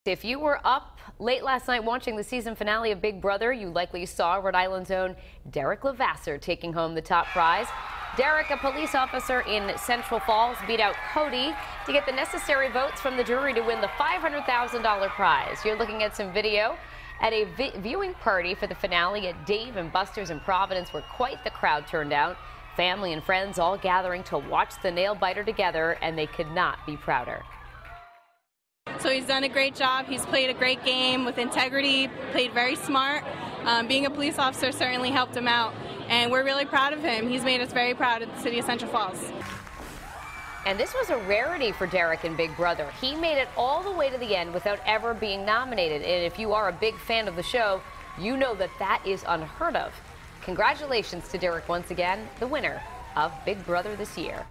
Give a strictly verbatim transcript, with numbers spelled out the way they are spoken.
If you were up late last night watching the season finale of Big Brother, you likely saw Rhode Island's own Derek Levasseur taking home the top prize. Derek, a police officer in Central Falls, beat out Cody to get the necessary votes from the jury to win the five hundred thousand dollar prize. You're looking at some video at a vi viewing party for the finale at Dave and Buster's in Providence, where quite the crowd turned out. Family and friends all gathering to watch the nail biter together, and they could not be prouder. So he's done a great job. He's played a great game with integrity, played very smart. Um, being a police officer certainly helped him out, and we're really proud of him. He's made us very proud of the city of Central Falls. And this was a rarity for Derek in Big Brother. He made it all the way to the end without ever being nominated. And if you are a big fan of the show, you know that that is unheard of. Congratulations to Derek once again, the winner of Big Brother this year.